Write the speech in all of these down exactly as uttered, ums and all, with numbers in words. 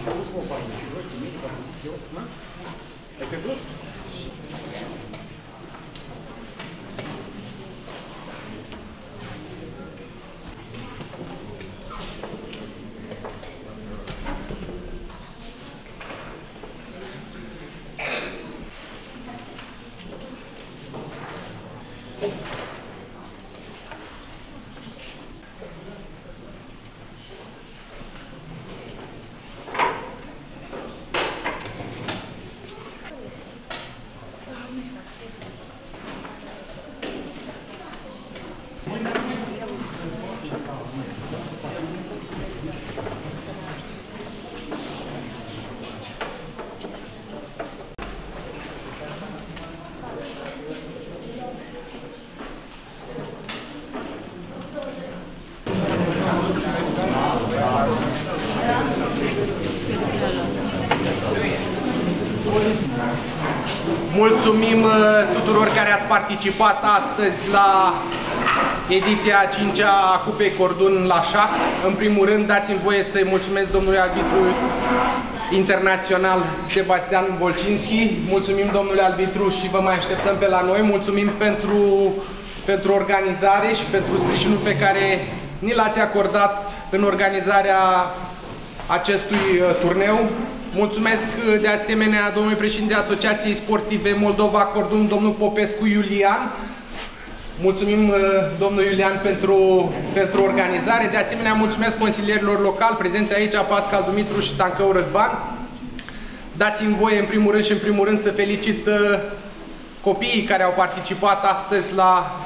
Mulțumim tuturor care ați participat astăzi la ediția a cincea a Cupei Cordun la șah. În primul rând, dați-mi voie să-i mulțumesc domnului arbitru internațional Sebastian Volcinski. Mulțumim domnule arbitru și vă mai așteptăm pe la noi. Mulțumim pentru, pentru organizare și pentru sprijinul pe care ni l-ați acordat în organizarea acestui turneu. Mulțumesc de asemenea domnului președinte Asociației Sportive Moldova Cordun, domnul Popescu Iulian. Mulțumim domnul Iulian pentru, pentru organizare. De asemenea, mulțumesc consilierilor locali prezenți aici, Pascal Dumitru și Tancău Răzvan. Dați-mi voie în primul rând și în primul rând să felicit copiii care au participat astăzi la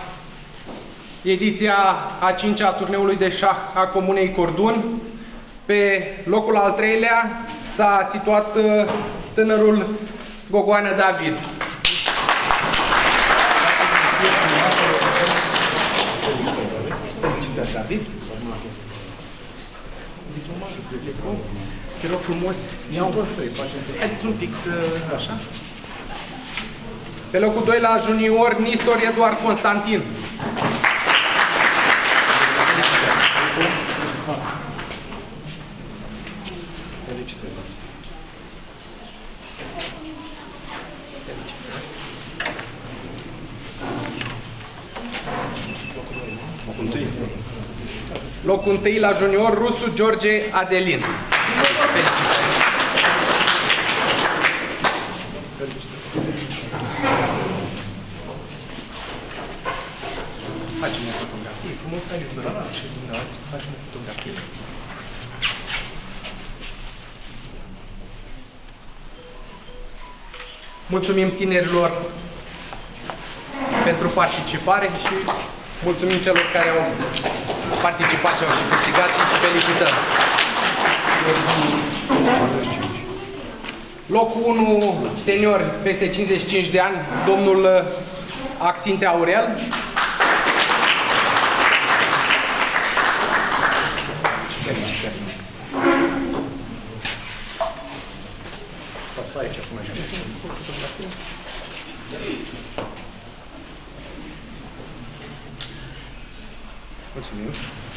ediția a cincea a turneului de șah a Comunei Cordun. Pe locul al treilea s-a situat tânărul Gogoană David. Felicitări, David. Te rog frumos, haideți un pic să... așa. Pe locul doi la junior, Nistor Eduard Constantin. Locul întâi la junior, Rusu George Adelin. Facem o fotografie. Frumos, haideți de la și dumneavoastră să facem o fotografie. Mulțumim tinerilor pentru participare și mulțumim celor care au participat și au câștigat și felicităm. Locul unu, senior, peste cincizeci și cinci de ani, domnul Axinte Aurel. Mulțumim.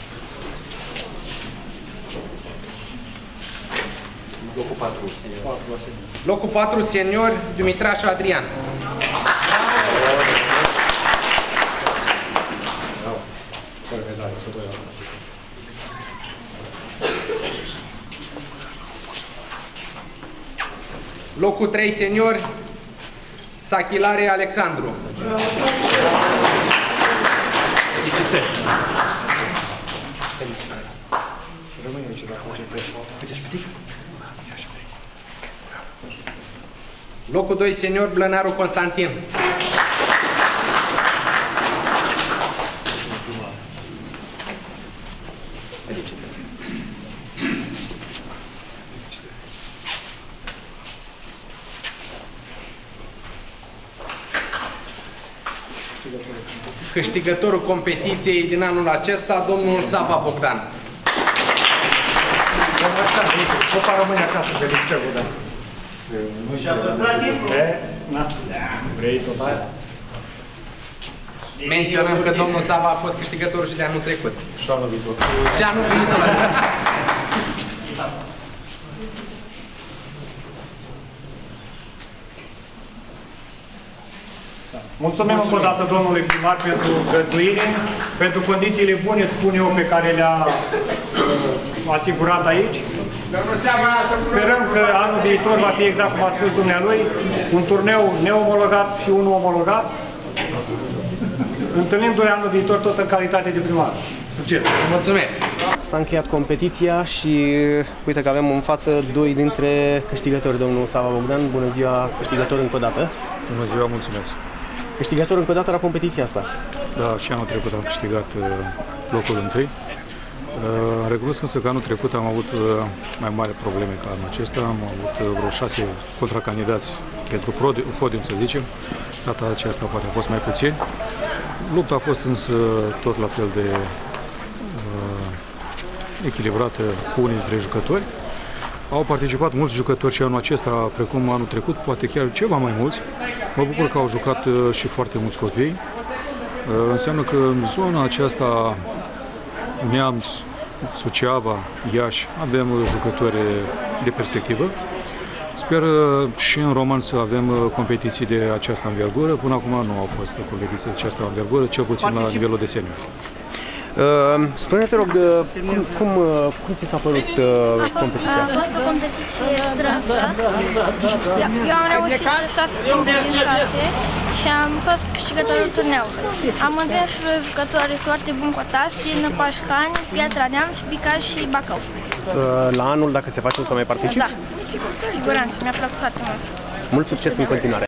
Locul patru. Locul patru, senior, Dumitraș Adrian. Locul trei, senior, Sachilare Alexandru. Felicitări. Felicitări. Rămâne aici la concentrare. Locul doi, senior, Blănaru Constantin. Felicitări. Câștigătorul competiției din anul acesta, domnul Sava Bogdan. Cupa rămâne acasă, felicitări, Bogdan. Și-a păstrat timpul. Vrei tot? Menționăm că domnul Sava a fost câștigătorul și de anul trecut. Și anul viitor. Și anul viitor. Mulțumim încă o dată domnului primar pentru găzduire, pentru condițiile bune, spun eu, pe care le-a uh, asigurat aici. Sperăm că anul viitor va fi exact cum a spus dumnealui, un turneu neomologat și unul omologat, întâlnindu-ne anul viitor tot în calitate de primar. Succes! Mulțumesc! S-a încheiat competiția și uite că avem în față doi dintre câștigători, domnul Sava Bogdan. Bună ziua, câștigător încă o dată. Bună ziua, mulțumesc! Câștigător încă o dată la competiția asta. Da, și anul trecut am câștigat locul întâi. Recunosc însă că anul trecut am avut mai mari probleme ca anul acesta. Am avut vreo șase contracandidați pentru podium, să zicem. Data aceasta poate a fost mai puțin. Lupta a fost însă tot la fel de uh, echilibrată cu unii dintre jucători. Au participat mulți jucători și anul acesta, precum anul trecut, poate chiar ceva mai mulți. Mă bucur că au jucat uh, și foarte mulți copii. Uh, înseamnă că în zona aceasta, Neamț, Suceava, Iași, avem jucători de perspectivă. Sper și în Roman să avem competiții de această învergură. Până acum nu au fost competiții de această învergură, cel puțin la nivelul de senior. Uh, Spune-ne, te rog, cum, cum, cum ți s-a părut uh, competiția? A fost o competiție strânsă. Eu am reușit șase puncte din șase și am fost câștigătorul turneului. Am învins jucători foarte buni cotați din Pașcani, Piatra Neamț, Bicaș și Bacău. Uh, la anul, dacă se face, o să mai participi? Da, siguranță, mi-a plăcut foarte mult. Mult succes în continuare!